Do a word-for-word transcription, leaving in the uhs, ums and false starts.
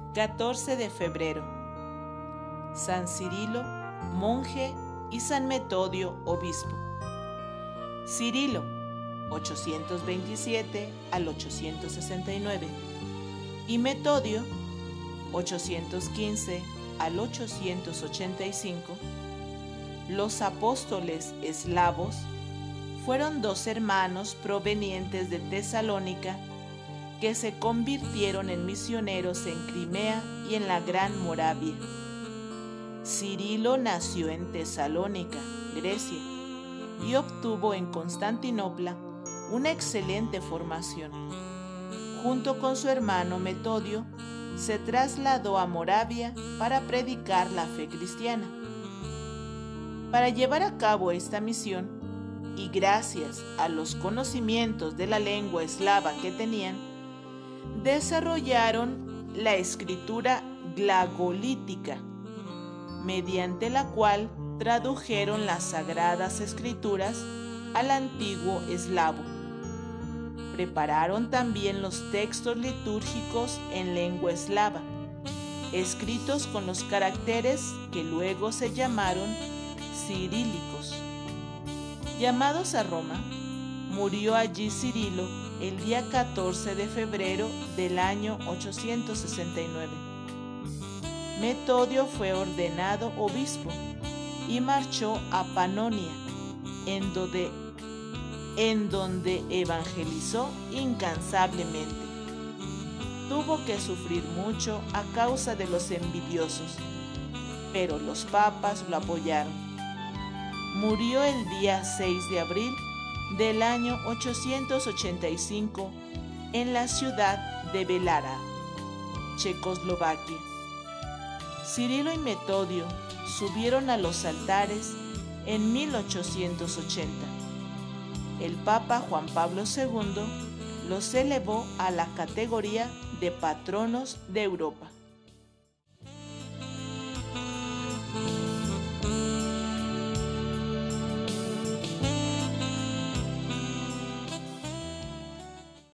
catorce de febrero. San Cirilo, monje, y San Metodio, obispo. Cirilo, ochocientos veintisiete al ochocientos sesenta y nueve, y Metodio, ochocientos quince al ochocientos ochenta y cinco, los apóstoles eslavos fueron dos hermanos provenientes de Tesalónica que se convirtieron en misioneros en Crimea y en la Gran Moravia. Cirilo nació en Tesalónica, Grecia, y obtuvo en Constantinopla una excelente formación. Junto con su hermano Metodio, se trasladó a Moravia para predicar la fe cristiana. Para llevar a cabo esta misión, y gracias a los conocimientos de la lengua eslava que tenían, desarrollaron la escritura glagolítica, mediante la cual tradujeron las sagradas escrituras al antiguo eslavo. Prepararon también los textos litúrgicos en lengua eslava, escritos con los caracteres que luego se llamaron cirílicos. Llamados a Roma, murió allí Cirilo el día catorce de febrero del año ochocientos sesenta y nueve. Metodio fue ordenado obispo y marchó a Panonia, en donde, en donde evangelizó incansablemente. Tuvo que sufrir mucho a causa de los envidiosos, pero los papas lo apoyaron. Murió el día seis de abril del año ochocientos ochenta y cinco en la ciudad de Belára, Checoslovaquia. Cirilo y Metodio subieron a los altares en mil ochocientos ochenta. El Papa Juan Pablo segundo los elevó a la categoría de patronos de Europa.